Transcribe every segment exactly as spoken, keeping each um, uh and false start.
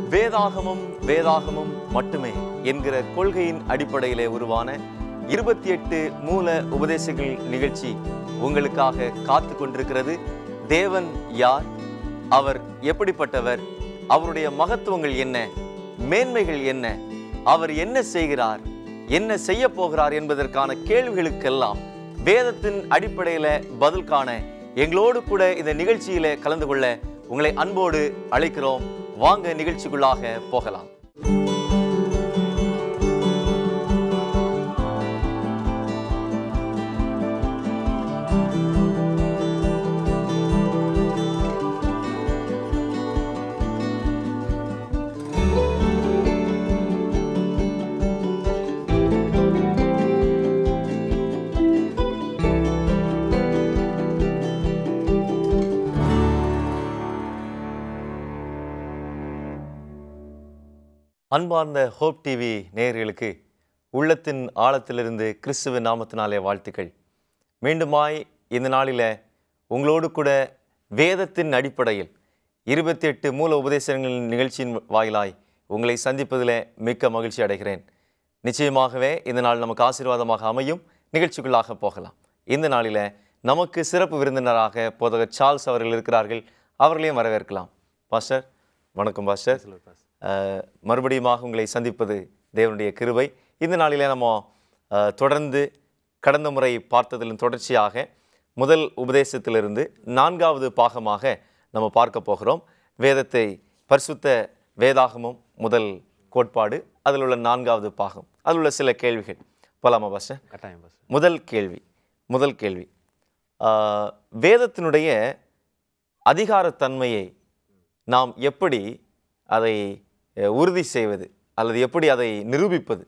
வேதாகமம் வேதாகமம் மட்டுமே என்கிற கொள்கையின் அடிப்படையிலே உருவான இருபத்தி எட்டு மூல உபதேசங்கள் நிகழ்ச்சி உங்களுக்காக காத்து கொண்டிருக்கிறது. தேவன் யார், அவர் எப்படிப்பட்டவர், அவருடைய மகத்துவங்கள் என்ன, மேன்மைகள் என்ன, அவர் என்ன செய்கிறார், என்ன செய்ய போகிறார் என்பதற்கான கேள்விகளுக்கெல்லாம் வேதத்தின் அடிப்படையில பதில் காண எங்களோடு கூட இந்த நிகழ்ச்சியில கலந்து கொள்ள உங்களை அன்போடு அழைக்கிறோம். வாங்க நிகழ்ச்சிக்குள்ளாக போகலாம். அன்பார்ந்த ஹோப் டிவி நேயர்களுக்கு உள்ளத்தின் ஆழத்திலிருந்து கிறிஸ்துவ நாமத்தினாலே வாழ்த்துக்கள். மீண்டுமாய் இந்த நாளில் உங்களோடு கூட வேதத்தின் அடிப்படையில் இருபத்தி எட்டு மூல உபதேசங்களின் நிகழ்ச்சியின் வாயிலாய் உங்களை சந்திப்பதில் மிக்க மகிழ்ச்சி அடைகிறேன். நிச்சயமாகவே இந்த நாள் நமக்கு ஆசீர்வாதமாக அமையும். நிகழ்ச்சிக்குள்ளாக போகலாம். இந்த நாளில் நமக்கு சிறப்பு விருந்தினராக போதகர் சார்ல்ஸ் அவர்கள் இருக்கிறார்கள். அவர்களையும் வரவேற்கலாம். பாஸ்டர் வணக்கம். பாஸ்டர், மறுபடியுமாக உங்களை சந்திப்பது தேவனுடைய கிருபை. இந்த நாளிலே நம்ம தொடர்ந்து கடந்த முறை பார்த்ததிலும் தொடர்ச்சியாக முதல் உபதேசத்திலிருந்து நான்காவது பாகமாக நம்ம பார்க்க போகிறோம். வேதத்தை பரிசுத்த வேதாகமம் முதல் கோட்பாடு, அதில் உள்ள நான்காவது பாகம், அதில் உள்ள சில கேள்விகள் போலாமா பாஸ்டர்? கட்டாயம் பாஸ்டர். முதல் கேள்வி முதல் கேள்வி வேதத்தினுடைய அதிகாரத்தன்மையை நாம் எப்படி அதை உறுதி செய்வது அல்லது எப்படி அதை நிரூபிப்பது?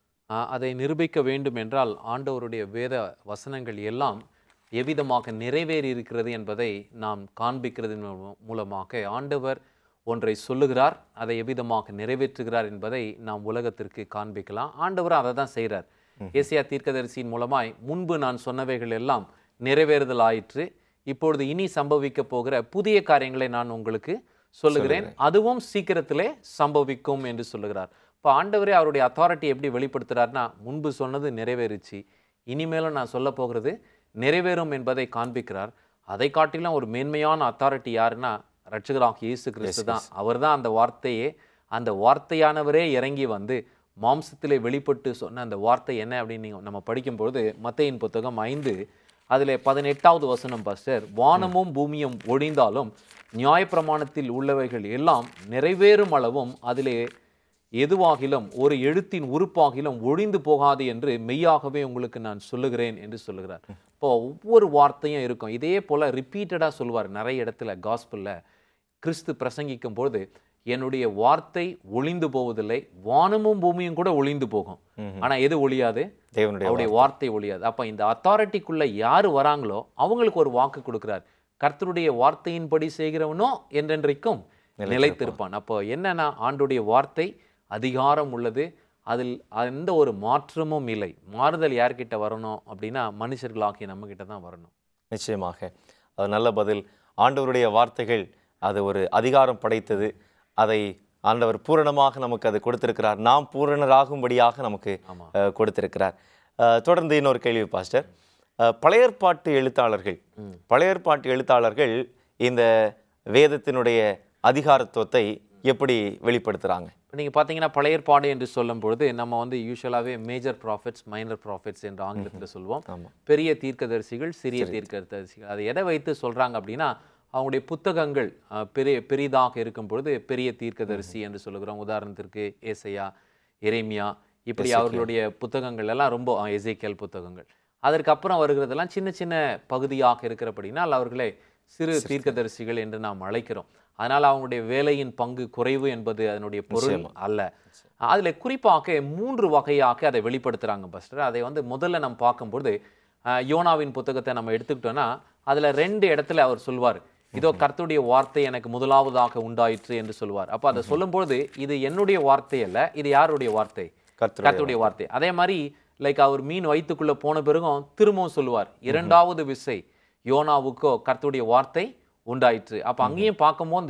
அதை நிரூபிக்க வேண்டும் என்றால் ஆண்டவருடைய வேத வசனங்கள் எல்லாம் எவ்விதமாக நிறைவேறி இருக்கிறது என்பதை நாம் காண்பிக்கிறதன் மூலமாக ஆண்டவர் ஒன்றை சொல்லுகிறார், அதை எவ்விதமாக நிறைவேற்றுகிறார் என்பதை நாம் உலகத்திற்கு காண்பிக்கலாம். ஆண்டவர் அதை தான் செய்கிறார். ஏசாயா தீர்க்கதரிசியின் மூலமாய் முன்பு நான் சொன்னவைகள் எல்லாம் நிறைவேறுதல் ஆயிற்று, இப்பொழுது இனி சம்பவிக்க போகிற புதிய காரியங்களை நான் உங்களுக்கு சொல்லுகிறேன், அதுவும் சீக்கிரத்திலே சம்பவிக்கும் என்று சொல்லுகிறார். இப்போ ஆண்டவரே அவருடைய அத்தாரிட்டி எப்படி வெளிப்படுத்துகிறார்னா, முன்பு சொன்னது நிறைவேறிச்சு, இனிமேலும் நான் சொல்ல போகிறது நிறைவேறும் என்பதை காண்பிக்கிறார். அதை காட்டிலும் ஒரு மேன்மையான அத்தாரிட்டி யாருன்னா ரட்சகராகிய இயேசு கிறிஸ்து தான். அவர் தான் அந்த வார்த்தையே, அந்த வார்த்தையானவரே இறங்கி வந்து மாம்சத்திலே வெளிப்பட்டு சொன்ன அந்த வார்த்தை என்ன அப்படின்னு நம்ம படிக்கும்பொழுது மத்தேயின் புத்தகம் ஐந்து அதில் பதினெட்டாவது வசனம் பாஸ்டர், வானமும் பூமியும் ஒழிந்தாலும் நியாயப்பிரமாணத்தில் உள்ளவைகள் எல்லாம் நிறைவேறும் அளவும் அதிலே எதுவாகிலும் ஒரு எழுத்தின் உறுப்பாகிலும் ஒழிந்து போகாது என்று மெய்யாகவே உங்களுக்கு நான் சொல்லுகிறேன் என்று சொல்லுகிறார். இப்போ ஒவ்வொரு வார்த்தையும் இருக்கும். இதே போல் ரிப்பீட்டடாக சொல்லுவார் நிறைய இடத்துல. காஸ்பலில் கிறிஸ்து பிரசங்கிக்கும் பொழுது என்னுடைய வார்த்தை ஒழிந்து போவதில்லை, வானமும் பூமியும் கூட ஒழிந்து போகும், ஆனால் எது ஒழியாது? அவருடைய வார்த்தை ஒழியாது. அப்போ இந்த அத்தாரிட்டிக்குள்ளே யார் வராங்களோ அவங்களுக்கு ஒரு வாக்கு கொடுக்குறார், கர்த்தருடைய வார்த்தையின்படி செய்கிறவனோ என்றென்றைக்கும் நிலைத்திருப்பான். அப்போ என்னன்னா ஆண்டுடைய வார்த்தை அதிகாரம் உள்ளது, அதில் எந்த ஒரு மாற்றமும் இல்லை. மாறுதல் யார்கிட்ட வரணும் அப்படின்னா மனுஷர்களாகிய நம்ம கிட்ட தான் வரணும். நிச்சயமாக அது நல்ல பதில். ஆண்டவருடைய வார்த்தைகள் அது ஒரு அதிகாரம் படைத்தது, அதை ஆண்டவர் பூரணமாக நமக்கு அது கொடுத்திருக்கிறார், நாம் பூரணராகும்படியாக நமக்கு கொடுத்திருக்கிறார். தொடர்ந்து இன்னொரு கேள்வி பாஸ்டர், பழையற்பாட்டு எழுத்தாளர்கள் பழையற்பாட்டு எழுத்தாளர்கள் இந்த வேதத்தினுடைய அதிகாரத்துவத்தை எப்படி வெளிப்படுத்துகிறாங்க? நீங்கள் பார்த்தீங்கன்னா பழையற்பாடு என்று சொல்லும் பொழுது நம்ம வந்து யூஸ்வலாகவே மேஜர் ப்ராஃபிட்ஸ், மைனர் ப்ராஃபிட்ஸ் என்று ஆங்கிலத்தில் சொல்லுவோம். பெரிய தீர்க்கதரிசிகள், சிறிய தீர்க்கதரிசிகள். அதை எதை வைத்து சொல்கிறாங்க அப்படின்னா, அவங்களுடைய புத்தகங்கள் பெரிய பெரிதாக இருக்கும் பொழுது பெரிய தீர்க்கதரிசி என்று சொல்லுகிறோம். உதாரணத்திற்கு ஏசையா, எரேமியா, இப்படி அவர்களுடைய புத்தகங்கள் எல்லாம் ரொம்ப எசேக்கியேல் புத்தகங்கள். அதற்கப்புறம் வருகிறதெல்லாம் சின்ன சின்ன பகுதியாக இருக்கிறபடினால் அவர்களை சிறு தீர்க்கதரிசிகள் என்று நாம் அழைக்கிறோம். அதனால் அவங்களுடைய வேலையின் பங்கு குறைவு என்பது அதனுடைய பொருள் அல்ல. அதில் குறிப்பாக மூன்று வகையாக அதை வெளிப்படுத்துகிறாங்க பாஸ்டர். அதை வந்து முதல்ல நம்ம பார்க்கும்பொழுது யோனாவின் புத்தகத்தை நம்ம எடுத்துக்கிட்டோன்னா அதில் ரெண்டு இடத்துல அவர் சொல்வார், இதோ கர்த்தருடைய வார்த்தை எனக்கு முதலாவதாக உண்டாயிற்று என்று சொல்வார். அப்போ அதை சொல்லும்பொழுது இது என்னுடைய வார்த்தை அல்ல, இது யாருடைய வார்த்தை? கர்த்தருடைய வார்த்தை. அதே மாதிரி லைக் அவர் மீன் வயிற்றுக்குள்ளே போன பிறகும் திரும்பவும் சொல்லுவார், இரண்டாவது விசை யோனாவுக்கோ கர்த்தருடைய வார்த்தை உண்டாயிற்று. அப்போ அங்கேயும் பார்க்கும்போது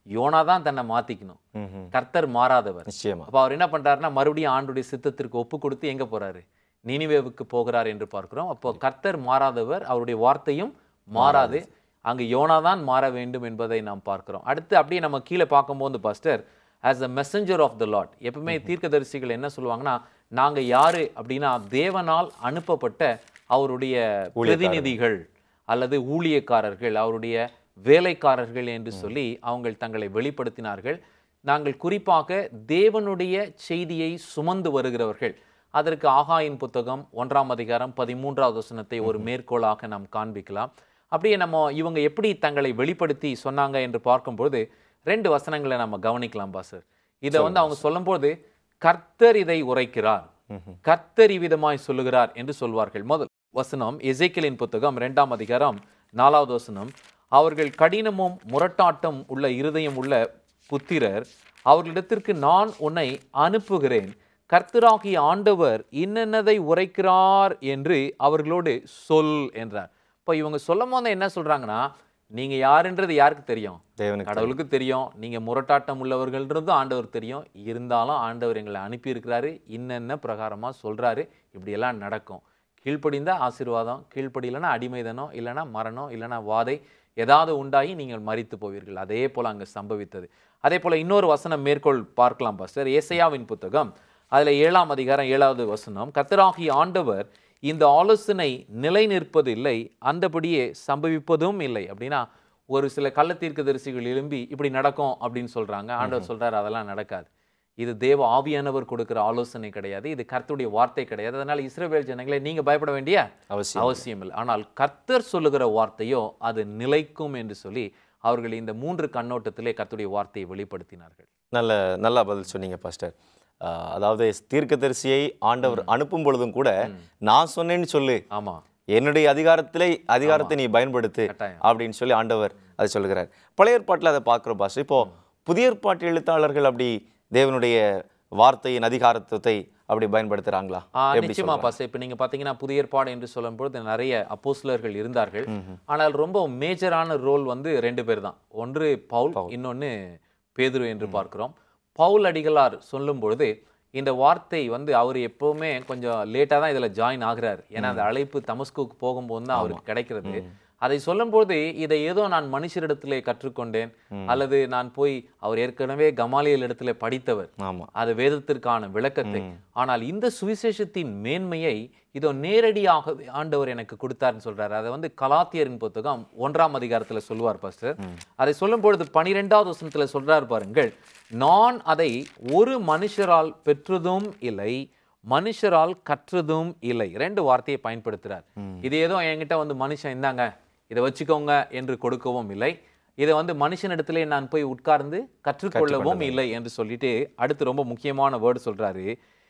யோனா தான் தன்னை மாத்திக்கணும். ம்ஹும். கர்த்தர் மாறாதவர். நிச்சயமா. அப்ப அவர் என்ன பண்றாருன்னா மறுபடியும் ஆண்டுடைய சித்தத்திற்கு ஒப்பு கொடுத்து எங்க போறாரு? நினிவேவுக்கு போகிறார் என்று பார்க்கிறோம். அப்போ கர்த்தர் மாறாதவர், அவருடைய வார்த்தையும் மாறாது. அங்கு யோனா தான் மாற வேண்டும் என்பதை நாம் பார்க்கிறோம். அடுத்து அப்படியே நம்ம கீழே பார்க்கும்போது pastor, as a messenger of the lord, எப்பவுமே தீர்க்கதரிசிகள் என்ன சொல்லுவாங்கன்னா, நாங்க யாரு அப்படின்னா தேவனால் அனுப்பப்பட்ட அவருடைய பிரதிநிதிகள் அல்லது ஊழியக்காரர்கள், அவருடைய வேலைக்காரர்கள் என்று சொல்லி அவங்க தங்களை வெளிப்படுத்தினார்கள். நாங்கள் குறிப்பாக தேவனுடைய செய்தியை சுமந்து வருகிறவர்கள். அதற்கு ஆகாயின் புத்தகம் ஒன்றாம் அதிகாரம் பதிமூன்றாவது வசனத்தை ஒரு மேற்கோளாக நாம் காண்பிக்கலாம். அப்படியே நம்ம இவங்க எப்படி தங்களை வெளிப்படுத்தி சொன்னாங்க என்று பார்க்கும்போது ரெண்டு வசனங்களை நம்ம கவனிக்கலாம் பாஸ்டர். இதை வந்து அவங்க சொல்லும்போது கர்த்தர் இதை உரைக்கிறார், கர்த்தர் இவ்விதமாய் சொல்லுகிறார் என்று சொல்வார்கள். முதல் வசனம் எசேக்கியேலின் புத்தகம் இரண்டாம் அதிகாரம் நாலாவது வசனம், அவர்கள் கடினமும் முரட்டாட்டம் உள்ள இருதயம் உள்ள புத்திரர், அவர்களிடத்திற்கு நான் உன்னை அனுப்புகிறேன், கர்த்தராகிய ஆண்டவர் இன்னென்னதை உரைக்கிறார் என்று அவர்களோடு சொல் என்றார். இப்போ இவங்க சொல்லும் போது என்ன சொல்றாங்கன்னா, நீங்க யாருன்றது யாருக்கு தெரியும்? கடவுளுக்கு தெரியும். நீங்க முரட்டாட்டம் உள்ளவர்கள்ன்றதும் ஆண்டவர் தெரியும். இருந்தாலும் ஆண்டவர் எங்களை அனுப்பி இருக்கிறாரு, இன்னென்ன பிரகாரமா சொல்றாரு, இப்படியெல்லாம் நடக்கும். கீழ்ப்படிந்தா ஆசீர்வாதம், கீழ்ப்படியிலனா அடிமைதனம், இல்லைனா மரணம், இல்லைனா வாதை ஏதாவது உண்டாகி நீங்கள் மரித்து போவீர்கள். அதே போல அங்கே சம்பவித்தது. அதே போல இன்னொரு வசனம் மேற்கோள் பார்க்கலாம் பாஸ்டர். ஏசாயாவின் புத்தகம் அதுல ஏழாம் அதிகாரம் ஏழாவது வசனம், கர்த்தராகிய ஆண்டவர் இந்த ஆலோசனை நிலை நிற்பது இல்லை, அந்தபடியே சம்பவிப்பதும் இல்லை. அப்படின்னா ஒரு சில கள்ள தீர்க்கதரிசிகள் எழும்பி இப்படி நடக்கும் அப்படின்னு சொல்றாங்க. ஆண்டவர் சொல்றாரு அதெல்லாம் நடக்காது. இது தேவ ஆவியானவர் கொடுக்கிற ஆலோசனை கிடையாது, இது கர்த்தருடைய வார்த்தை கிடையாது. அதனால இஸ்ரவேல் ஜனங்களே நீங்க பயப்பட வேண்டிய அவசியம் இல்லை. ஆனால் கர்த்தர் சொல்லுகிற வார்த்தையோ அது நிலைக்கும் என்று சொல்லி அவர்கள் இந்த மூன்று கண்ணோட்டத்திலே கர்த்தருடைய வார்த்தையை வெளிப்படுத்தினார்கள். நல்ல நல்லா பதில் சொன்னீங்க பாஸ்டர். அதாவது தீர்க்கதரிசியை ஆண்டவர் அனுப்பும் பொழுதும் கூட நான் சொன்னேன்னு சொல்லு, ஆமா, என்னுடைய அதிகாரத்திலே அதிகாரத்தை நீ பயன்படுத்து அப்படின்னு சொல்லி ஆண்டவர் அதை சொல்லுகிறார். பழைய ஏற்பாட்டில் அதை பார்க்குறோம் பாஸ்டர். இப்போ புதிய ஏற்பாட்டு எழுத்தாளர்கள் அப்படி தேவனுடைய வார்த்தையின் அதிகாரத்தை அப்படி பயன்படுத்துறாங்களா? நிச்சயமா பாஸ்டர். இப்போ நீங்க பாத்தீங்கன்னா புதிய ஏற்பாடு என்று சொல்லும்போது நிறைய அப்போஸ்தலர்கள் இருந்தார்கள். ஆனால் ரொம்ப மேஜரான ரோல் வந்து ரெண்டு பேர் தான். ஒன்று பவுல், இன்னொன்னு பேதுரு என்று பார்க்கிறோம். பவுல் அடிகளார் சொல்லும் பொழுது இந்த வார்த்தை வந்து அவர் எப்பவுமே கொஞ்சம் லேட்டாக தான் இதில் ஜாயின் ஆகிறார். ஏன்னா அந்த அழைப்பு தமஸ்குக்கு போகும்போது தான் அவருக்கு கிடைக்கிறது. அதை சொல்லும்போது இதை ஏதோ நான் மனுஷரிடத்திலே கற்றுக்கொண்டேன் அல்லது நான் போய், அவர் ஏற்கனவே கமாலியல் இடத்துல படித்தவர், அது வேதத்திற்கான விளக்கத்தை. ஆனால் இந்த சுவிசேஷத்தின் மேன்மையை இதோ நேரடியாக ஆண்டவர் எனக்கு கொடுத்தாருன்னு சொல்றாரு. அதை வந்து கலாத்தியரின் புத்தகம் ஒன்றாம் அதிகாரத்துல சொல்லுவார் பாஸ்டர். அதை சொல்லும் பொழுது பனிரெண்டாவது வசனத்துல சொல்றாரு பாருங்கள், நான் அதை ஒரு மனுஷரால் பெற்றதும் இல்லை, மனுஷரால் கற்றதும் இல்லை. ரெண்டு வார்த்தையை பயன்படுத்துறார். இது ஏதோ என்கிட்ட வந்து மனுஷன் இந்தாங்க இதை வச்சுக்கோங்க என்று கொடுக்கவும் இல்லை, இதை வந்து மனுஷனிடத்திலே நான் போய் உட்கார்ந்து கற்றுக்கொள்ளவும் இல்லை என்று சொல்லிட்டு அடுத்து ரொம்ப முக்கியமான வேர்டு சொல்றாரு,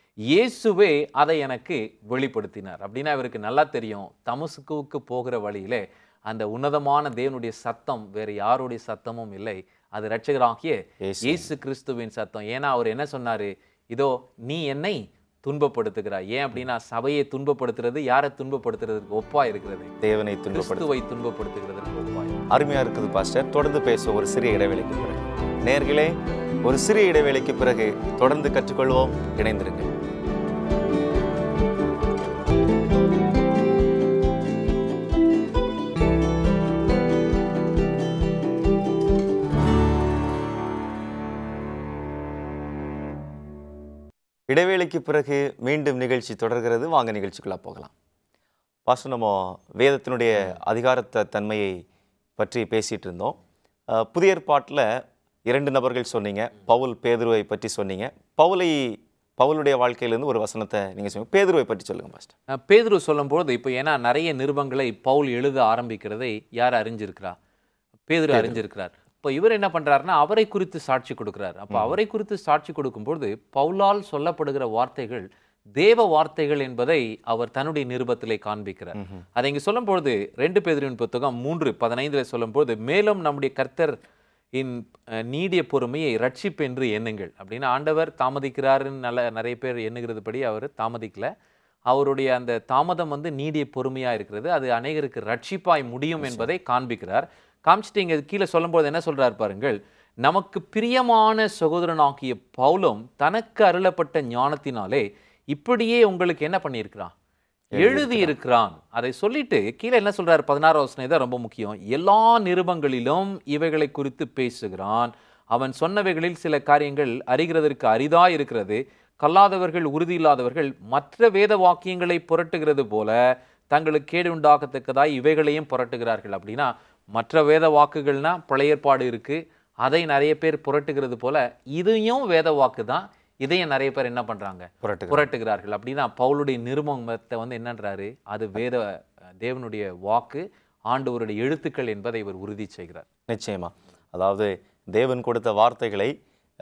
இயேசுவே அதை எனக்கு வெளிப்படுத்தினார். அப்படின்னா இவருக்கு நல்லா தெரியும் தமஸ்குவுக்கு போகிற வழியிலே அந்த உன்னதமான தேவனுடைய சத்தம் வேற யாருடைய சத்தமும் இல்லை, அது இரட்சகராகிய இயேசு கிறிஸ்துவின் சத்தம். ஏன்னா அவர் என்ன சொன்னாரு, இதோ நீ என்னை துன்பப்படுத்துகிறாய். ஏன் அப்படின்னா சபையை துன்பப்படுத்துறது யாரை துன்பப்படுத்துறதுக்கு ஒப்பா இருக்கிறது? தேவனை கிறிஸ்துவை துன்பப்படுத்துகிறதுக்கு ஒப்பா. அருமையா இருக்குது பாஸ்டர். தொடர்ந்து பேச ஒரு சிறிய இடைவேளைக்கு பிறகு நேயர்களே, ஒரு சிறிய இடைவேளைக்கு பிறகு தொடர்ந்து கற்றுக்கொள்வோம். இணைந்திருங்கள். இடைவேளைக்கு பிறகு மீண்டும் நிகழ்ச்சி தொடர்கிறது. வாங்க நிகழ்ச்சிக்குள்ளே போகலாம். பாஸ்டர், நம்ம வேதத்தினுடைய அதிகாரத்த தன்மையை பற்றி பேசிகிட்டு இருந்தோம். புதிய ஏற்பாட்டில் இரண்டு நபர்கள் சொன்னீங்க, பவுல் பேதுருவை பற்றி சொன்னீங்க. பவுலை பவுலுடைய வாழ்க்கையிலேருந்து ஒரு வசனத்தை நீங்கள் சொல்லுங்கள். பேதுருவை பற்றி சொல்லுங்கள் பாஸ்டர். பேதுரு சொல்லும்போது இப்போ ஏன்னா நிறைய நிருபங்களை பவுல் எழுத ஆரம்பிக்கிறதை யார் அறிஞ்சிருக்கிறா? பேதுரு அறிஞ்சிருக்கிறார். இப்போ இவர் என்ன பண்றாருன்னா அவரை குறித்து சாட்சி கொடுக்கிறார். அப்போ அவரை குறித்து சாட்சி கொடுக்கும்போது பவுலால் சொல்லப்படுகிற வார்த்தைகள் தேவ வார்த்தைகள் என்பதை அவர் தன்னுடைய நிருபத்திலே காண்பிக்கிறார். அதை இங்கே சொல்லும்பொழுது ரெண்டு பேதுருவின் புத்தகம் மூன்று பதினைந்துல சொல்லும்போது, மேலும் நம்முடைய கர்த்தர் இன் நீடிய பொறுமையை ரட்சிப்பு என்று எண்ணுங்கள். அப்படின்னு ஆண்டவர் தாமதிக்கிறாருன்னு நல்ல நிறைய பேர் எண்ணுகிறது படி அவர் தாமதிக்கல. அவருடைய அந்த தாமதம் வந்து நீடிய பொறுமையா இருக்கிறது, அது அநேகருக்கு ரட்சிப்பாய் முடியும் என்பதை காண்பிக்கிறார். காமிச்சிட்டு இங்கே கீழே சொல்லும்போது என்ன சொல்றாரு பாருங்கள், நமக்கு பிரியமான சகோதரனாகிய பவுலும் தனக்கு அருளப்பட்ட ஞானத்தினாலே இப்படியே உங்களுக்கு என்ன பண்ணியிருக்கிறான், எழுதி இருக்கிறான். அதை சொல்லிட்டு கீழே என்ன சொல்றாரு, பதினாறாம் வசனம் இதான் ரொம்ப முக்கியம். எல்லா நிருபங்களிலும் இவைகளை குறித்து பேசுகிறான். அவன் சொன்னவைகளில் சில காரியங்கள் அறிகிறதற்கு அரிதா இருக்கிறது. கல்லாதவர்கள் உறுதி இல்லாதவர்கள் மற்ற வேத வாக்கியங்களை புரட்டுகிறது போல தங்களுக்கு கேடு உண்டாகத்தக்கதாய் இவைகளையும் புரட்டுகிறார்கள். அப்படின்னா மற்ற வேத வாக்குகள்னா பழைய ஏற்பாடு இருக்கு, அதை நிறைய பேர் புரட்டுகிறது போல இதையும் வேத வாக்கு தான், இதையும் நிறைய பேர் என்ன பண்றாங்க, புரட்டுகிறார்கள். அப்படின்னா பவுலுடைய நிருபத்தை வந்து என்னன்றாரு, அது வேத தேவனுடைய வாக்கு, ஆண்டவருடைய எழுத்துக்கள் என்பதை இவர் உறுதி செய்கிறார். நிச்சயமா, அதாவது தேவன் கொடுத்த வார்த்தைகளை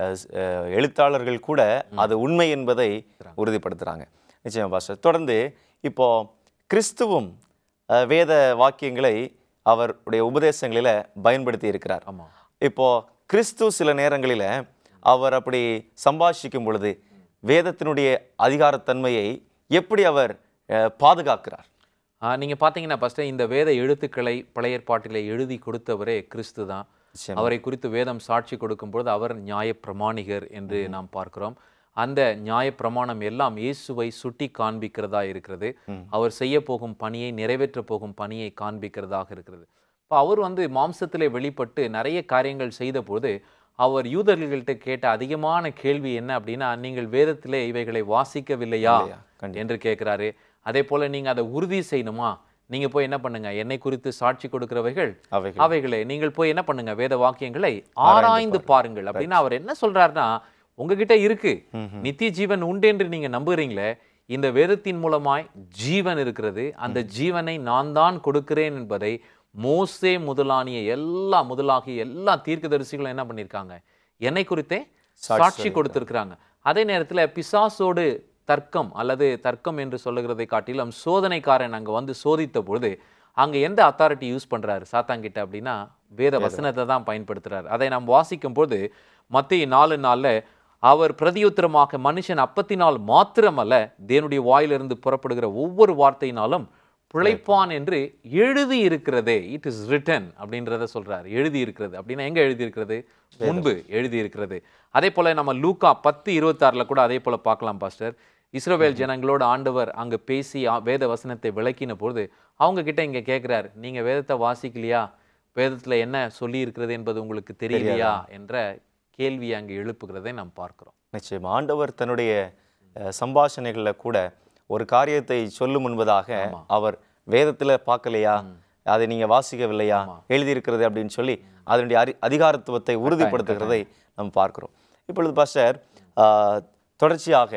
எழுத்தாளர்கள் கூட அது உண்மை என்பதை உறுதிப்படுத்துறாங்க. நிச்சயமா பாஸ்டர். தொடர்ந்து இப்போ கிறிஸ்துவும் வேத வாக்கியங்களை அவருடைய உபதேசங்களில பயன்படுத்தி இருக்கிறார். இப்போ கிறிஸ்து சில நேரங்களில அவர் அப்படி சம்பாஷிக்கும் பொழுது வேதத்தினுடைய அதிகாரத்தன்மையை எப்படி அவர் பாதுகாக்கிறார்? நீங்க பாத்தீங்கன்னா ஃபர்ஸ்ட் இந்த வேத எழுத்துக்களை பழைய ஏற்பாட்டிலே எழுதி கொடுத்தவரே கிறிஸ்து தான். அவரை குறித்து வேதம் சாட்சி கொடுக்கும் பொழுது அவர் நியாய பிரமாணிகர் என்று நாம் பார்க்கிறோம். அந்த நியாய பிரமாணம் எல்லாம் இயேசுவை சுட்டி காண்பிக்கிறதா இருக்கிறது. அவர் செய்ய போகும் பணியை, நிறைவேற்ற போகும் பணியை காண்பிக்கிறதாக இருக்கிறது. இப்போ அவர் வந்து மாம்சத்திலே வெளிப்பட்டு நிறைய காரியங்கள் செய்த போது அவர் யூதர்கள்ட்ட கேட்ட அதிகமான கேள்வி என்ன அப்படின்னா, நீங்கள் வேதத்திலே இவைகளை வாசிக்கவில்லையா என்று கேட்கிறாரு. அதே போல நீங்க அதை உறுதி செய்யணுமா, நீங்க போய் என்ன பண்ணுங்க, என்னை குறித்து சாட்சி கொடுக்கிறவைகள் அவைகளை நீங்கள் போய் என்ன பண்ணுங்க, வேத வாக்கியங்களை ஆராய்ந்து பாருங்கள் அப்படின்னு அவர் என்ன சொல்றாருன்னா, உங்ககிட்ட இருக்கு நித்திய ஜீவன் உண்டு என்று நீங்க நம்புறீங்களே, இந்த வேதத்தின் மூலமாய் ஜீவன் இருக்கிறது, அந்த ஜீவனை நான் தான் கொடுக்கிறேன் என்பதை மோசே முதலானிய எல்லா முதலாகிய எல்லா தீர்க்கதரிசிகளும் என்ன பண்ணியிருக்காங்க, என்னை குறித்தே சாட்சி கொடுத்திருக்கிறாங்க. அதே நேரத்தில் பிசாசோடு தர்க்கம் அல்லது தர்க்கம் என்று சொல்லுகிறதை காட்டிலும் சோதனைக்காரன் அங்கே வந்து சோதித்த பொழுது அங்கே எந்த அத்தாரிட்டி யூஸ் பண்ணுறாரு சாத்தாங்கிட்ட அப்படின்னா, வேத வசனத்தை தான் பயன்படுத்துகிறார். அதை நாம் வாசிக்கும் போது மத்திய நாலு நாளில் அவர் பிரதியுத்தரமாக மனுஷன் அப்பத்தினால் மாத்திரமல்ல தேவனுடைய வாயிலிருந்து புறப்படுகிற ஒவ்வொரு வார்த்தையினாலும் பிழைப்பான் என்று எழுதி இருக்கிறதே, இட் இஸ் ரிட்டன் அப்படின்றத சொல்றாரு. எழுதி இருக்கிறது அப்படின்னா எங்க எழுதி இருக்கிறது, முன்பு எழுதி இருக்கிறது. அதே போல நம்ம லூக்கா பத்து இருபத்தி ஆறுல கூட அதே போல பார்க்கலாம் பாஸ்டர். இஸ்ரவேல் ஜனங்களோடு ஆண்டவர் அங்க பேசி வேத வசனத்தை விளக்கின பொழுது அவங்க கிட்ட இங்க கேட்கிறார், நீங்க வேதத்தை வாசிக்கலையா, வேதத்துல என்ன சொல்லி இருக்கிறது என்பது உங்களுக்கு தெரியலையா என்ற கேள்வி அங்கு எழுப்புகிறதை நாம் பார்க்கிறோம். நிச்சயமா ஆண்டவர் தன்னுடைய சம்பாஷணைகளில் கூட ஒரு காரியத்தை சொல்லும் முன்பதாக அவர் வேதத்துல பார்க்கலையா, அதை நீங்க வாசிக்கவில்லையா, எழுதியிருக்கிறது அப்படின்னு சொல்லி அதனுடைய அரி அதிகாரத்துவத்தை உறுதிப்படுத்துகிறதை நம்ம பார்க்கிறோம். இப்பொழுது பாஸ்டர் தொடர்ச்சியாக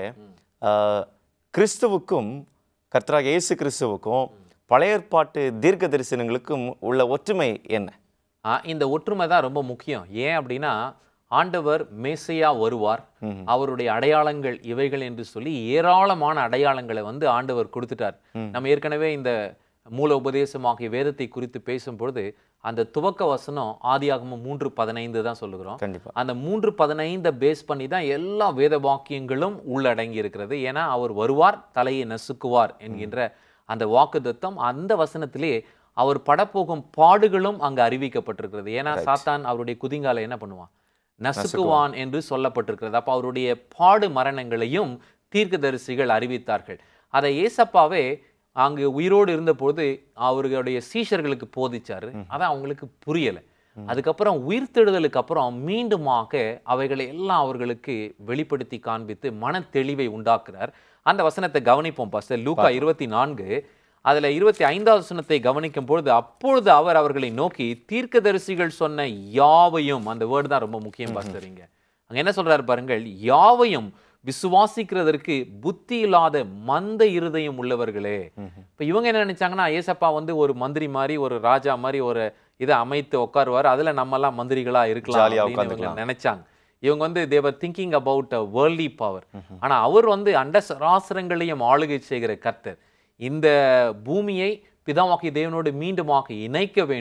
கிறிஸ்துவுக்கும் கர்த்தராகிய இயேசு கிறிஸ்துவுக்கும் பழைய ஏற்பாட்டு தீர்க்க தரிசனங்களுக்கும் உள்ள ஒற்றுமை என்ன? இந்த ஒற்றுமை தான் ரொம்ப முக்கியம். ஏன் அப்படின்னா ஆண்டவர் மேசையா வருவார், அவருடைய அடையாளங்கள் இவைகள் என்று சொல்லி ஏராளமான அடையாளங்களை வந்து ஆண்டவர் கொடுத்துட்டார். நம்ம ஏற்கனவே இந்த மூல உபதேசமாகிய வேதத்தை குறித்து பேசும் பொழுது அந்த துவக்க வசனம் ஆதியாகமம் மூன்று பதினைந்து தான் சொல்லுகிறோம். அந்த மூன்று பதினைந்தை பேஸ் பண்ணி தான் எல்லா வேத வாக்கியங்களும் உள்ளடங்கி இருக்கிறது. ஏன்னா அவர் வருவார், தலையை நசுக்குவார் என்கின்ற அந்த வாக்குத்தத்தம் அந்த வசனத்திலே அவர் படப்போகும் பாடுகளும் அங்கு அறிவிக்கப்பட்டிருக்கிறது. ஏன்னா சாத்தான் அவருடைய குதிங்கால என்ன பண்ணுவான், நசுக்குவான் என்று சொல்லப்பட்டிருக்கிறது. அப்ப அவருடைய பாடு மரணங்களையும் தீர்க்கதரிசிகள் அறிவித்தார்கள். அதை ஏசப்பாவே அங்கு உயிரோடு இருந்தபோது அவர்களுடைய சீஷர்களுக்கு போதிச்சாரு. அதான் அவங்களுக்கு புரியலை. அதுக்கப்புறம் உயிர்த்தெழுதலுக்கு அப்புறம் மீண்டுமாக அவைகளை எல்லாம் அவர்களுக்கு வெளிப்படுத்தி காண்பித்து மன தெளிவை உண்டாக்குறார். அந்த வசனத்தை கவனிப்போம் பாஸ்டர். லூக்கா இருபத்தி நான்கு அதுல இருபத்தி ஐந்தாவது வசனத்தை கவனிக்கும் பொழுது, அப்பொழுது அவர் அவர்களை நோக்கி தீர்க்கதரிசிகள் சொன்ன யாவையும், அந்த வேர்டு தான் ரொம்ப முக்கியம் பாஸ்டர். இங்க அங்க என்ன சொல்றாரு பாருங்கள், யாவையும் விசுவாசிக்கிறதற்கு புத்தி இல்லாத மந்த இருதயம் உள்ளவர்களே. இப்ப இவங்க என்ன நினைச்சாங்கன்னா, ஏசப்பா வந்து ஒரு மந்திரி மாதிரி, ஒரு ராஜா மாதிரி ஒரு இதை அமைத்து உட்காருவார், அதுல நம்ம எல்லாம் மந்திரிகளா இருக்கலாம் நினைச்சாங்க. இவங்க வந்து they were thinking about a worldly power. ஆனா அவர் வந்து அண்ட சராசரங்களையும் ஆளுகை செய்கிற கர்த்தர். இந்த பூமியை பிதாவாகிய தேவனோடு மீண்டுமாக இணைக்க வேண்டும்,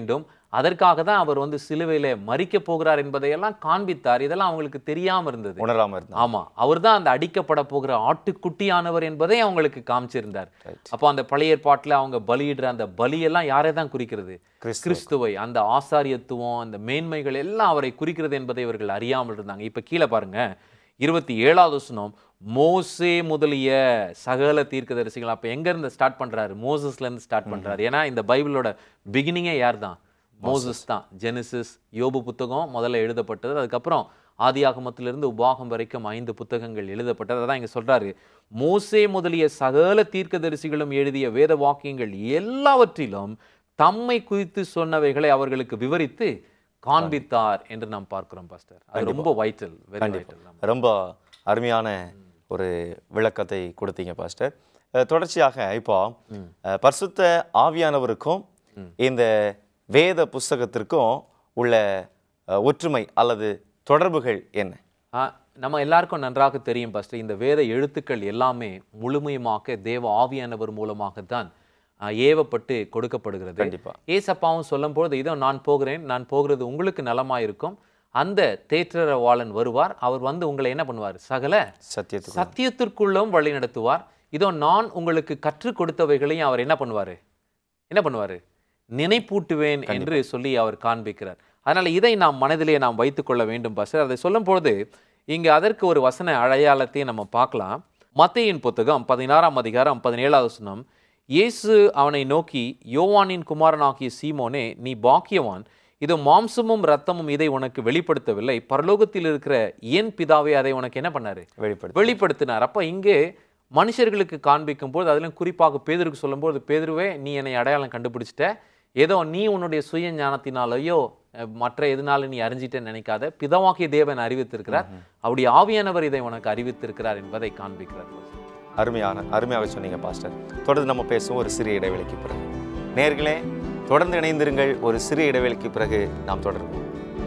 அதற்காக தான் அவர் வந்து சிலுவையில மரிக்க போகிறார் என்பதையெல்லாம் காண்பித்தார். இதெல்லாம் அவங்களுக்கு தெரியாம இருந்தது, உணராம இருந்தார். ஆமா, அவர் தான் அந்த அடிக்கப்பட போகிற ஆட்டுக்குட்டியானவர் என்பதை அவங்களுக்கு காமிச்சிருந்தார். அப்போ அந்த பழைய ஏற்பாட்டுல அவங்க பலியிடுற அந்த பலியெல்லாம் யாரை தான் குறிக்கிறது? கிறிஸ்துவை. அந்த ஆசாரியத்துவம், அந்த மேன்மைகள் எல்லாம் அவரை குறிக்கிறது என்பதை இவர்கள் அறியாமல் இருந்தாங்க. இப்ப கீழே பாருங்க, இருபத்தி ஏழாவது வசனம், மோசே முதலிய சகல தீர்க்கதரிசிகள். அப்ப எங்க இருந்து ஸ்டார்ட் பண்றாரு? மோசஸ்ல இருந்து ஸ்டார்ட் பண்றாரு. ஏன்னா இந்த பைபிளோட பிகினிங்கே யார் தான்? மோசஸ் தான். ஜெனிசிஸ், யோபு புத்தகம் முதல்ல எழுதப்பட்டது. அதுக்கப்புறம் ஆதியாகமத்திலிருந்து உபாகம் வரைக்கும் ஐந்து புத்தகங்கள் எழுதப்பட்டது. அதான் இங்க சொல்றாரு, மோசே முதலிய சகல தீர்க்கதரிசிகளும் எழுதிய வேத வாக்கியங்கள் எல்லாவற்றிலும் தம்மை குறித்து சொன்னவைகளை அவர்களுக்கு விவரித்து காண்பித்தார் என்று நாம் பார்க்கிறோம் பாஸ்டர். அது ரொம்ப வைட்டல், வெரி வைட்டல். ரொம்ப அருமையான ஒரு விளக்கத்தை கொடுத்தீங்க பாஸ்டர். தொடர்ச்சியாக இப்போ பரிசுத்த ஆவியானவருக்கும் இந்த வேத புஸ்தகத்திற்கும் உள்ள ஒற்றுமை அல்லது தொடர்புகள் என்ன? நம்ம எல்லாருக்கும் நன்றாக தெரியும் பாஸ்டர், இந்த வேத எழுத்துக்கள் எல்லாமே முழுமையாக தேவ ஆவியானவர் மூலமாகத்தான் ஏவப்பட்டு கொடுக்கப்படுகிறது. கண்டிப்பா. ஏசப்பாவும் சொல்லும் பொழுது, இதோ நான் போகிறேன், நான் போகிறது உங்களுக்கு நலமாயிருக்கும், அந்த தேற்றரவாளன் வருவார், அவர் வந்து உங்களை என்ன பண்ணுவார்? சகல சத்தியத்து சத்தியத்திற்குள்ளும் வழி நடத்துவார். இதோ நான் உங்களுக்கு கற்றுக் கொடுத்தவைகளையும் அவர் என்ன பண்ணுவாரு? என்ன பண்ணுவாரு? நினைப்பூட்டுவேன் என்று சொல்லி அவர் காண்பிக்கிறார். அதனால இதை நாம் மனதிலே நாம் வைத்துக் கொள்ள வேண்டும் பாஸ்டர். அதை சொல்லும் பொழுது இங்கு அதற்கு ஒரு வசன அடையாளத்தை நம்ம பார்க்கலாம். மத்தேயின் புத்தகம் பதினாறாம் அதிகாரம் பதினேழாவது வசனம், இயேசு அவனை நோக்கி, யோவானின் குமாரனாகிய சீமோனே, நீ பாக்கியவான், இது மாம்சமும் ரத்தமும் இதை உனக்கு வெளிப்படுத்தவில்லை, பரலோகத்தில் இருக்கிற என் பிதாவே அதை உனக்கு என்ன பண்ணாரு? வெளிப்படுத்தினார். அப்ப இங்கே மனுஷர்களுக்கு காண்பிக்கும் போது, அதிலும் குறிப்பாக பேதுருக்கு சொல்லும் போது, பேதுருவே நீ என்னை அடையாளம் கண்டுபிடிச்சிட்ட, ஏதோ நீ உன்னுடைய சுய ஞானத்தினாலேயோ மற்ற எதனால நீ அறிஞ்சிட்டேன்னு நினைக்காத, பிதாவாகிய தேவன் அறிவித்திருக்கிறார், அப்படி ஆவியானவர் இதை உனக்கு அறிவித்திருக்கிறார் என்பதை காண்பிக்கிறார். அருமையான அருமையாக சொன்னீங்க பாஸ்டர். தொடர்ந்து நம்ம பேசுவோம் ஒரு சிறிய இடைவெளிக்கு பிறகு. நேயர்களே, தொடர்ந்து இணைந்திருங்கள். ஒரு சிறிய இடைவெளிக்கு பிறகு நாம் தொடருவோம்.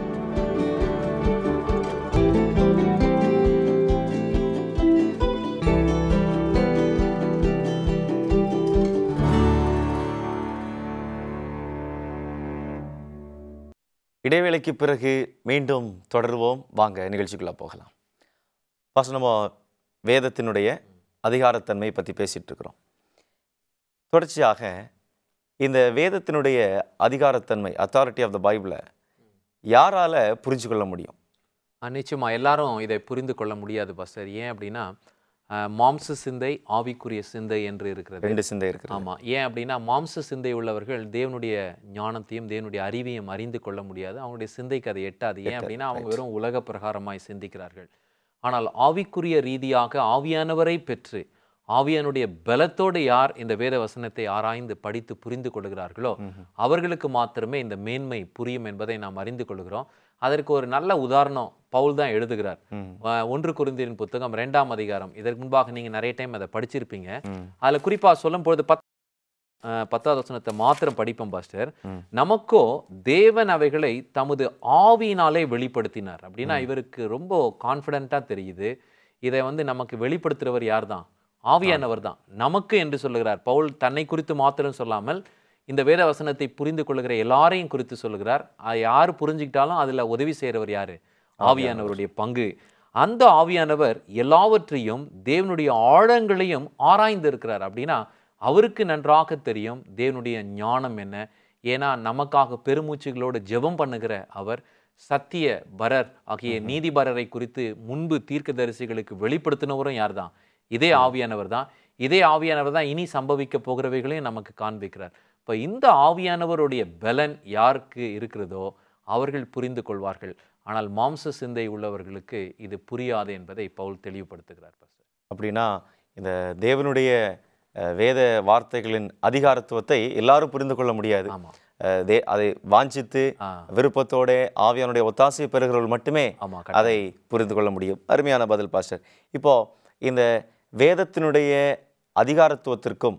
இடைவேளைக்கு பிறகு மீண்டும் தொடருவோம். வாங்க நிகழ்ச்சிக்குள்ளே போகலாம். பாஸ்டர், நம்ம வேதத்தினுடைய அதிகாரத்தன்மை பற்றி பேசிகிட்டு இருக்கிறோம். தொடர்ச்சியாக இந்த வேதத்தினுடைய அதிகாரத்தன்மை, அத்தாரிட்டி ஆஃப் த பைபிளை யாரால புரிஞ்சு கொள்ள முடியும்? நிச்சயமா எல்லாரும் இதை புரிந்து கொள்ள முடியாது பாஸ்டர். ஏன் அப்படின்னா, மாம்ச சிந்தை, ஆவிக்குரிய சிந்தை என்று இருக்கிறது. ரெண்டு சிந்தை இருக்கு. ஆமாம். ஏன் அப்படின்னா, மாம்ச சிந்தை உள்ளவர்கள் தேவனுடைய ஞானத்தையும் தேவனுடைய அறிவையும் அறிந்து கொள்ள முடியாது. அவங்களுடைய சிந்தைக்கு அதை எட்டாது. ஏன் அப்படின்னா, அவங்க வெறும் உலக பிரகாரமாய் சிந்திக்கிறார்கள். ஆனால் ஆவிக்குரிய ரீதியாக ஆவியானவரை பெற்று ஆவியானுடைய பலத்தோடு யார் இந்த வேத வசனத்தை ஆராய்ந்து படித்து புரிந்து கொள்கிறார்களோ அவர்களுக்கு மாத்திரமே இந்த மேன்மை புரியும் என்பதை நாம் அறிந்து கொள்கிறோம். அதற்கு ஒரு நல்ல உதாரணம் பவுல் தான் எழுதுகிறார். ஒன்று கொரிந்தியரின் புத்தகம் இரண்டாம் அதிகாரம். இதற்கு முன்பாக நீங்க நிறைய டைம் அதை படிச்சிருப்பீங்க. அதுல குறிப்பா சொல்லும் பொழுது பத் பத்தாவது வசனத்தை மாத்திரம் படிப்போம் பாஸ்டர். நமக்கோ தேவன் அவைகளை தமது ஆவியினாலே வெளிப்படுத்தினார். அப்படின்னா இவருக்கு ரொம்ப கான்ஃபிடென்ட்டா தெரியுது, இதை வந்து நமக்கு வெளிப்படுத்துறவர் யார் தான்? ஆவியானவர் தான். நமக்கு என்று சொல்லுகிறார் பவுல். தன்னை குறித்து மாத்திரம் சொல்லாமல் இந்த வேத வசனத்தை புரிந்து கொள்ளுகிற எல்லாரையும் குறித்து சொல்லுகிறார். யார் புரிஞ்சுக்கிட்டாலும் அதுல உதவி செய்கிறவர் யாரு? ஆவியானவருடைய பங்கு. அந்த ஆவியானவர் எல்லாவற்றையும் தேவனுடைய ஆழங்களையும் ஆராய்ந்து இருக்கிறார். அப்படின்னா அவருக்கு நன்றாக தெரியும் தேவனுடைய ஞானம் என்ன. ஏன்னா நமக்காக பெருமூச்சுகளோடு ஜெபம் பண்ணுகிற அவர் சத்திய பரர் ஆகிய நீதிபரரை குறித்து முன்பு தீர்க்கதரிசிகளுக்கு வெளிப்படுத்தினவரும் யார் தான்? இதே ஆவியானவர் தான். இதே ஆவியானவர் தான் இனி சம்பவிக்க போகிறவைகளையும் நமக்கு காண்பிக்கிறார். இப்போ இந்த ஆவியானவருடைய பலன் யாருக்கு இருக்கிறதோ அவர்கள் புரிந்து கொள்வார்கள். ஆனால் மாம்ச சிந்தை உள்ளவர்களுக்கு இது புரியாது என்பதை பவுல் தெளிவுபடுத்துகிறார். அப்படின்னா இந்த தேவனுடைய வேத வார்த்தைகளின் அதிகாரத்துவத்தை எல்லாரும் புரிந்து கொள்ள முடியாது. அதை வாஞ்சித்து விருப்பத்தோட ஆவியானுடைய ஒத்தாசையை பெறுகிறவர்கள் மட்டுமே அதை புரிந்து கொள்ள முடியும். அருமையான பதில் பாஸ்டர். இப்போ இந்த வேதத்தினுடைய அதிகாரத்துவத்திற்கும்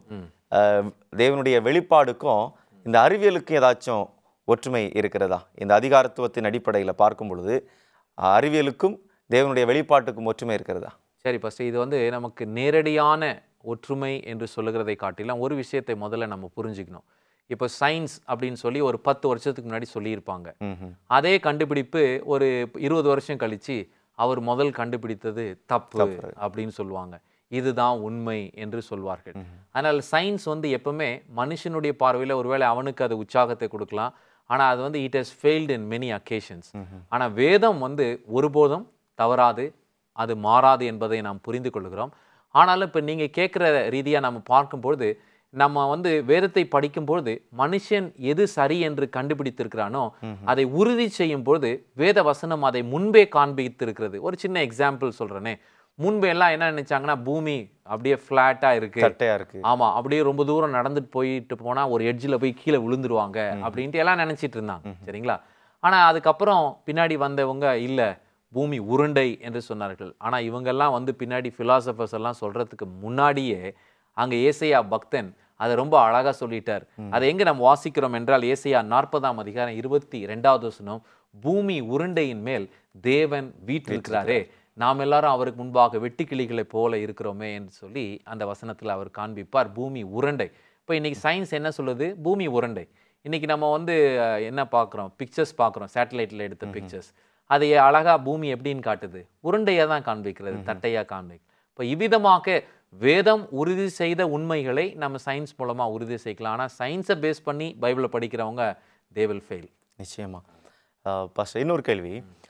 தேவனுடைய வெளிப்பாடுக்கும் இந்த அறிவியலுக்கும் ஏதாச்சும் ஒற்றுமை இருக்கிறதா? இந்த அதிகாரத்துவத்தின் அடிப்படையில் பார்க்கும் பொழுது அறிவியலுக்கும் தேவனுடைய வெளிப்பாட்டுக்கும் ஒற்றுமை இருக்கிறதா? சரி பாஸ்டர், இது வந்து நமக்கு நேரடியான ஒற்றுமை என்று சொல்லுகிறதை காட்டிலும் ஒரு விஷயத்தை முதல்ல நம்ம புரிஞ்சுக்கணும். இப்போ சயின்ஸ் அப்படின்னு சொல்லி ஒரு பத்து வருஷத்துக்கு முன்னாடி சொல்லியிருப்பாங்க. ம்ஹும். அதே கண்டுபிடிப்பு ஒரு இருபது வருஷம் கழிச்சு அவர் முதல் கண்டுபிடித்தது தப்பு அப்படின்னு சொல்லுவாங்க. இதுதான் உண்மை என்று சொல்வார்கள். ஆனால் சயின்ஸ் வந்து எப்பவுமே மனுஷனுடைய பார்வையில் ஒருவேளை அவனுக்கு அது உற்சாகத்தை கொடுக்கலாம். ஆனால் அது வந்து it has failed in many occasions. ஆனால் வேதம் வந்து ஒருபோதும் தவறாது, அது மாறாது என்பதை நாம் புரிந்து கொள்கிறோம். ஆனாலும் இப்போ நீங்கள் கேட்குற ரீதியாக நம்ம பார்க்கும்பொழுது, நம்ம வந்து வேதத்தை படிக்கும்பொழுது மனுஷன் எது சரி என்று கண்டுபிடித்திருக்கிறானோ அதை உறுதி செய்யும் பொழுது வேத வசனம் அதை முன்பே காண்பித்திருக்கிறது. ஒரு சின்ன எக்ஸாம்பிள் சொல்கிறேனே, முன்பு எல்லாம் என்ன நினைச்சாங்கன்னா பூமி அப்படியே ஃப்ளாட்டாக இருக்கு, ஆமா அப்படியே ரொம்ப தூரம் நடந்துட்டு போயிட்டு போனால் ஒரு எட்ஜில் போய் கீழே விழுந்துருவாங்க அப்படின்ட்டு எல்லாம் நினச்சிட்டு இருந்தாங்க. சரிங்களா? ஆனால் அதுக்கப்புறம் பின்னாடி வந்தவங்க இல்லை பூமி உருண்டை என்று சொன்னார்கள். ஆனால் இவங்கெல்லாம் வந்து பின்னாடி ஃபிலாசபர்ஸ் எல்லாம் சொல்கிறதுக்கு முன்னாடியே அங்கே ஏசையா பக்தன் அதை ரொம்ப அழகாக சொல்லிட்டார். அதை எங்கே நம்ம வாசிக்கிறோம் என்றால் ஏசையா நாற்பதாம் அதிகாரம் இருபத்தி ரெண்டாவது வசனம், பூமி உருண்டையின் மேல் தேவன் வீற்றிருக்கிறாரே, நாம் எல்லாரும் அவருக்கு முன்பாக வெட்டுக்கிளிகளை போல இருக்கிறோமே என்று சொல்லி அந்த வசனத்தில் அவர் காண்பிப்பார். பூமி உருண்டை. இப்போ இன்னைக்கு சயின்ஸ் என்ன சொல்லுது? பூமி உருண்டை. இன்னைக்கு நம்ம வந்து என்ன பார்க்குறோம்? பிக்சர்ஸ் பார்க்குறோம், சேட்டலைட்டில் எடுத்த பிக்சர்ஸ். அதை அழகாக பூமி எப்படின்னு காட்டுது? உருண்டையாக தான் காண்பிக்கிறது, தட்டையாக காண்பிக்கும். இப்போ இவ்விதமாக வேதம் உறுதி செய்த உண்மைகளை நம்ம சயின்ஸ் மூலமாக உறுதி செய்யலாம். ஆனால் சயின்ஸை பேஸ் பண்ணி பைபிளை படிக்கிறவங்க தே வில் ஃபெயில். நிச்சயமா. பாஸ்டர், இன்னொரு கேள்வி.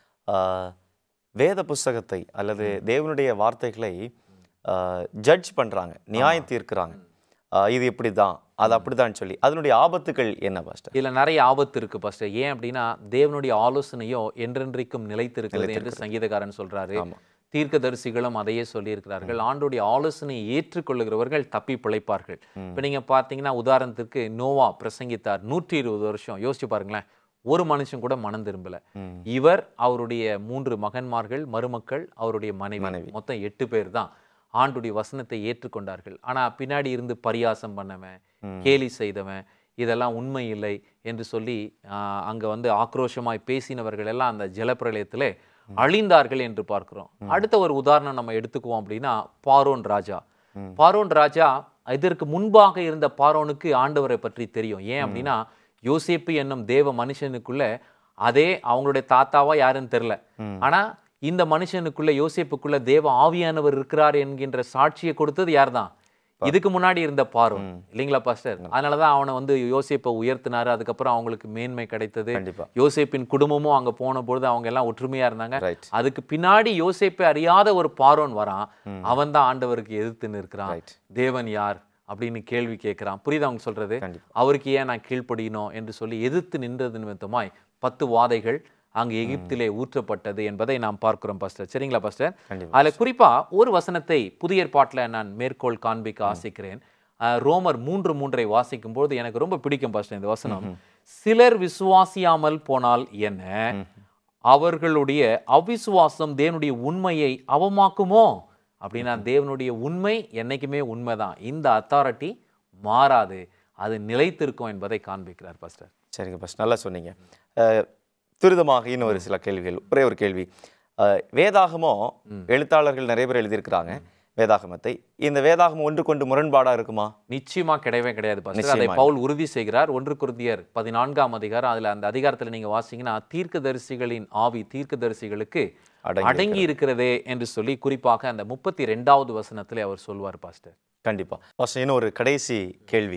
வேத புஸ்தகத்தை அல்லது தேவனுடைய வார்த்தைகளை ஜட்ஜ் பண்ணுறாங்க, நியாயம் தீர்க்கிறாங்க, இது இப்படி தான் அது அப்படிதான் சொல்லி, அதனுடைய ஆபத்துகள் என்ன பாஸ்டர்? இதில் நிறைய ஆபத்து இருக்கு பாஸ்டர். ஏன் அப்படின்னா தேவனுடைய ஆலோசனையோ என்றென்றைக்கும் நிலைத்திருக்கிறது என்று சங்கீதக்காரன் சொல்றாரு. தீர்க்கதரிசிகளும் அதையே சொல்லியிருக்கிறார்கள். ஆண்டோடைய ஆலோசனையை ஏற்றுக்கொள்ளுகிறவர்கள் தப்பி பிழைப்பார்கள். இப்போ நீங்க பார்த்தீங்கன்னா உதாரணத்துக்கு நோவா பிரசங்கித்தார் நூற்றி இருபது வருஷம். யோசிச்சு பாருங்களேன், ஒரு மனுஷன் கூட மனம் திரும்பல. இவர், அவருடைய மூன்று மகன்மார்கள், மருமக்கள், அவருடைய மனைவி, மொத்தம் எட்டு பேர் தான் ஆண்டுடைய வசனத்தை ஏற்றுக்கொண்டார்கள். ஆனா பின்னாடி இருந்து பரியாசம் பண்ணவன், கேலி செய்தவன், இதெல்லாம் உண்மை இல்லை என்று சொல்லி அங்க வந்து ஆக்ரோஷமாய் பேசினவர்கள் எல்லாம் அந்த ஜலப்பிரளயத்திலே அழிந்தார்கள் என்று பார்க்கிறோம். அடுத்த ஒரு உதாரணம் நம்ம எடுத்துக்குவோம் அப்படின்னா பார்வோன் ராஜா. பார்வோன் ராஜா, இதற்கு முன்பாக இருந்த பார்வோனுக்கு ஆண்டவரை பற்றி தெரியும். ஏன் அப்படின்னா யோசேப்பு என்னும் தேவ மனுஷனுக்குள்ள, அதே அவங்களுடைய தாத்தாவா யாருன்னு தெரியல, ஆனா இந்த மனுஷனுக்குள்ள யோசேப்புக்குள்ள தேவ ஆவியானவர் இருக்கிறார் என்கின்ற சாட்சியை கொடுத்தது யார் தான்? இதுக்கு முன்னாடி இருந்த பார்வோன், இல்லைங்களா பாஸ்டர்? அதனாலதான் அவனை வந்து யோசேப்பை உயர்த்தினாரு. அதுக்கப்புறம் அவங்களுக்கு மேன்மை கிடைத்தது. யோசேப்பின் குடும்பமும் அங்க போன பொழுது அவங்க எல்லாம் ஒற்றுமையா இருந்தாங்க. அதுக்கு பின்னாடி யோசேப்பை அறியாத ஒரு பார்வோன் வரான். அவன் தான் ஆண்டவருக்கு எதிர்த்து நிற்கிறான். தேவன் யார் அப்படின்னு கேள்வி கேட்கிறான். புரியுதா அவங்க சொல்றது? அவருக்கு ஏன் நான் கீழ்ப்படியணும் என்று சொல்லி எதிர்த்து நின்றது நிமித்தமாய் பத்து வாதைகள் அங்கு எகிப்திலே ஊற்றப்பட்டது என்பதை நாம் பார்க்கிறோம் பாஸ்டர். சரிங்களா பாஸ்டர்? அதுல குறிப்பா ஒரு வசனத்தை புதிய ஏற்பாட்டில் நான் மேற்கோள் காண்பிக்க ஆசைக்கிறேன். ரோமர் மூன்று மூன்றை வாசிக்கும் போது எனக்கு ரொம்ப பிடிக்கும் பாஸ்டர் இந்த வசனம். சிலர் விசுவாசியாமல் போனால் என்ன, அவர்களுடைய அவிசுவாசம் தேவனுடைய உண்மையை அவமாக்குமோ? அப்படின்னா தேவனுடைய உண்மை என்னைக்குமே உண்மைதான். இந்த அத்தாரிட்டி மாறாது, அது நிலைத்திருக்கும் என்பதை காண்பிக்கிறார் பாஸ்டர். சரிங்க பாஸ்டர், நல்லா சொன்னீங்க. துரிதமாக இன்னும் ஒரு சில கேள்விகள். ஒரே ஒரு கேள்வி. வேதாகமோ எழுத்தாளர்கள் நிறைய பேர் எழுதியிருக்கிறாங்க வேதாகமத்தை. இந்த வேதாகமம் ஒன்று கொண்டு முரண்பாடா இருக்குமா? நிச்சயமா கிடையவே கிடையாது பாஸ்டர். அதை பவுல் உறுதி செய்கிறார். ஒன்று கொரிந்தியர் பதினான்காம் அதிகாரம், அதுல அந்த அதிகாரத்தில் நீங்க வாசிங்கன்னா தீர்க்கதரிசிகளின் ஆவி தீர்க்கதரிசிகளுக்கு அடங்கி இருக்கிறதே என்று சொல்லி குறிப்பாக அந்த முப்பத்தி ரெண்டாவது வசனத்திலே அவர் சொல்வார் பாஸ்டர். கண்டிப்பா பாஸ்டர். இன்னும் ஒரு கடைசி கேள்வி.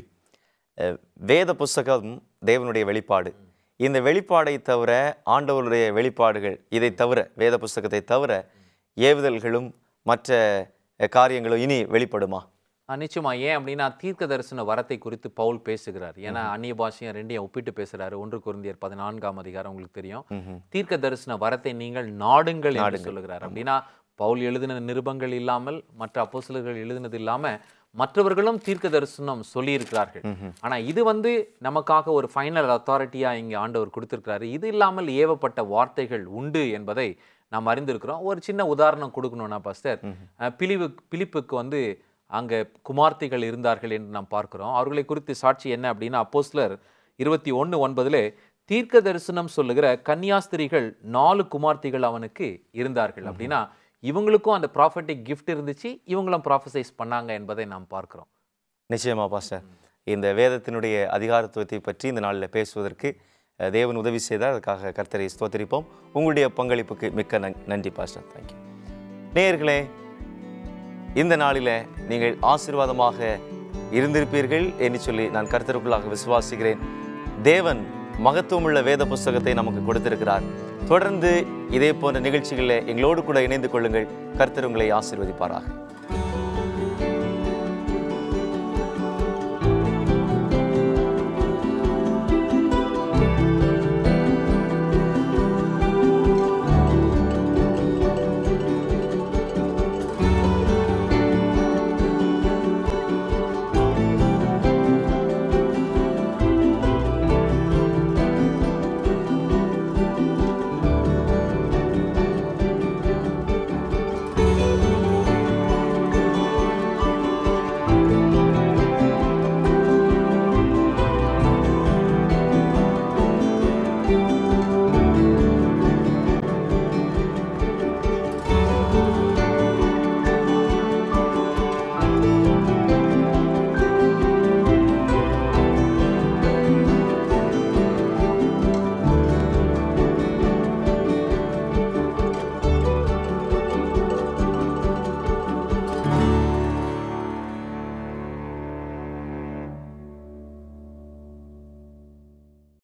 வேத புஸ்தகம் தேவனுடைய வெளிப்பாடு. இந்த வெளிப்பாடை தவிர, ஆண்டவருடைய வெளிப்பாடுகள், இதை தவிர, வேத புஸ்தகத்தை தவிர ஏவுதல்களும் மற்ற காரியங்களும் இனி வெளிப்படுமா? நிச்சயமா. ஏன் அப்படின்னா தீர்க்க தரிசன வரத்தை குறித்து பவுல் பேசுகிறார். ஏன்னா அந்நிய பாஷையும் ரெண்டையும் ஒப்பிட்டு பேசுறாரு. ஒன்று கொரிந்தியர் பதினான்காம் அதிகாரம் உங்களுக்கு தெரியும். தீர்க்க தரிசன வரத்தை நீங்கள் நாடுங்கள் என்று சொல்லுகிறார். அப்படின்னா பவுல் எழுதின நிருபங்கள் இல்லாமல், மற்ற அப்போஸ்தலர்கள் எழுதினது இல்லாம மற்றவர்களும் தீர்க்க தரிசனம் சொல்லி இருக்கிறார்கள். ஆனா இது வந்து நமக்காக ஒரு ஃபைனல் அத்தாரிட்டியா இங்க ஆண்டவர் கொடுத்திருக்கிறாரு. இது இல்லாமல் ஏவப்பட்ட வார்த்தைகள் உண்டு என்பதை நாம் அறிந்திருக்கிறோம். ஒரு சின்ன உதாரணம் கொடுக்கணும்னா பாஸ்டர், பிலிவு பிலிப்புக்கு வந்து அங்க குமார்த்திகள் இருந்தார்கள் என்று நாம் பார்க்கிறோம். அவர்களை குறித்து சாட்சி என்ன அப்படின்னா அப்போஸ்தலர் இருபத்தி ஒன்று ஒன்பதுல தீர்க்க தரிசனம் சொல்லுகிற கன்னியாஸ்திரிகள் நாலு குமார்த்திகள் அவனுக்கு இருந்தார்கள். அப்படின்னா இவங்களுக்கும் அந்த ப்ராஃபட்டிக் கிஃப்ட் இருந்துச்சு, இவங்களும் ப்ராஃபசைஸ் பண்ணாங்க என்பதை நாம் பார்க்கிறோம். நிச்சயமா பாஸ்டர். இந்த வேதத்தினுடைய அதிகாரத்துவத்தை பற்றி இந்த நாளில் பேசுவதற்கு அஹ், தேவன் உதவி செய்தார். அதுக்காக கர்த்தரை ஸ்தோத்திரிப்போம். உங்களுடைய பங்களிப்புக்கு மிக்க நன் நன்றி பாஸ்டர். தேங்க்யூ. நேயர்களே, இந்த நாளில் நீங்கள் ஆசீர்வாதமாக இருந்திருப்பீர்கள் என்று சொல்லி நான் கர்த்தருக்குள்ளாக விசுவாசிக்கிறேன். தேவன் மகத்துவமுள்ள வேத புஸ்தகத்தை நமக்கு கொடுத்திருக்கிறார். தொடர்ந்து இதே போன்ற நிகழ்ச்சிகளில் எங்களோடு கூட இணைந்து கொள்ளுங்கள். கர்த்தர் உங்களை ஆசீர்வதிப்பாராக.